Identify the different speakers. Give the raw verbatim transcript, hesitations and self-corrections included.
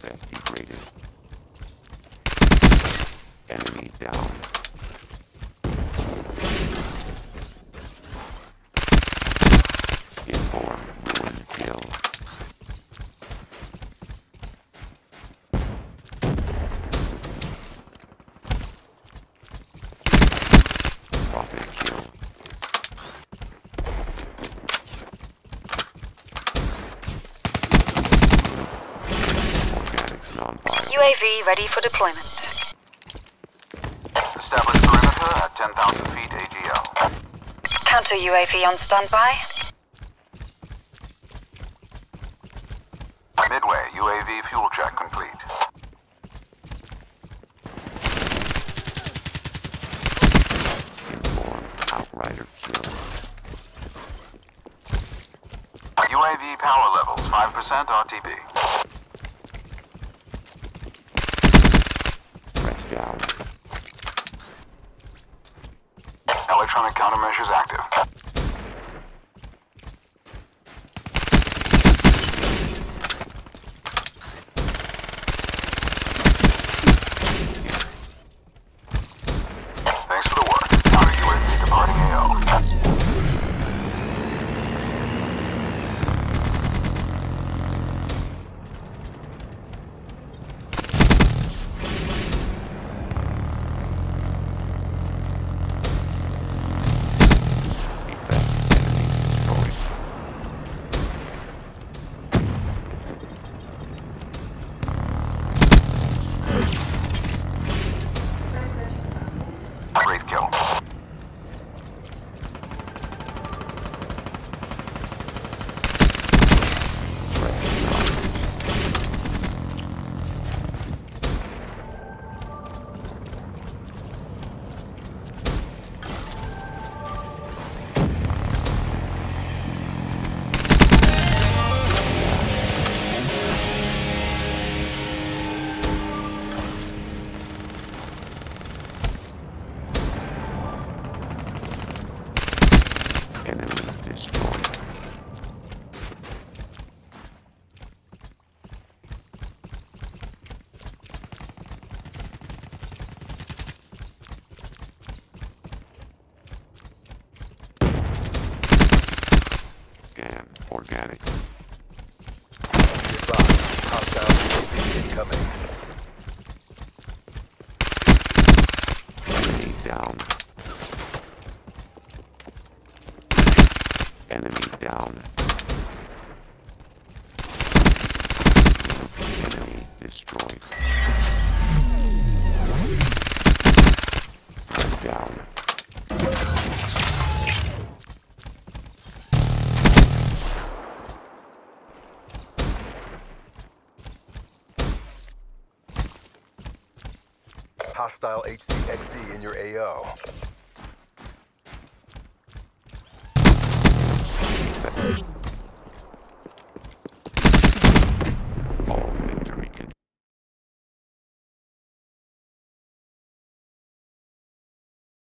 Speaker 1: Asset degraded. Enemy down. Inform, ruin, kill. Profit kill. Organics non-viable.
Speaker 2: U A V ready for deployment.
Speaker 3: Establish perimeter at ten thousand feet A G L.
Speaker 2: Counter U A V on standby.
Speaker 3: Midway, U A V fuel check complete.
Speaker 1: Inform, outrider kill.
Speaker 3: U A V power levels five percent R T B.
Speaker 1: Threat down.
Speaker 3: Electronic countermeasures active. Thanks for the work. Counter U A V departing A O. Wraith kill.
Speaker 1: Enemy destroyed. Scan organic.
Speaker 4: Goodbye. Hostile U A V incoming.
Speaker 1: Enemy down. Enemy down. Enemy destroyed. Threat down.
Speaker 4: Hostile H C X D in your A O.
Speaker 1: Defenders.